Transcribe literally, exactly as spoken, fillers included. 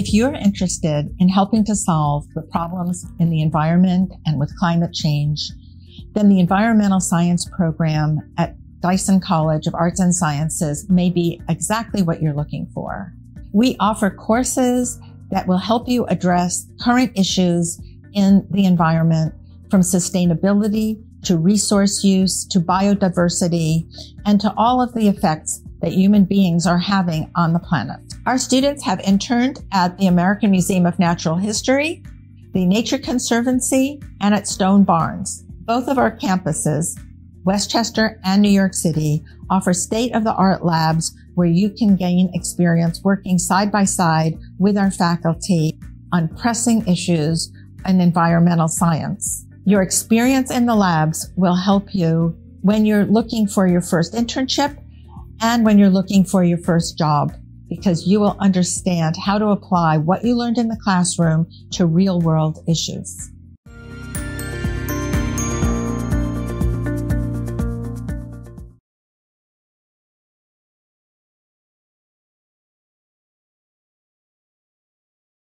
If you're interested in helping to solve the problems in the environment and with climate change, then the Environmental Science program at Dyson College of Arts and Sciences may be exactly what you're looking for. We offer courses that will help you address current issues in the environment, from sustainability to resource use to biodiversity and to all of the effects that human beings are having on the planet. Our students have interned at the American Museum of Natural History, the Nature Conservancy, and at Stone Barns. Both of our campuses, Westchester and New York City, offer state-of-the-art labs where you can gain experience working side by side with our faculty on pressing issues in environmental science. Your experience in the labs will help you when you're looking for your first internship and when you're looking for your first job, because you will understand how to apply what you learned in the classroom to real-world issues.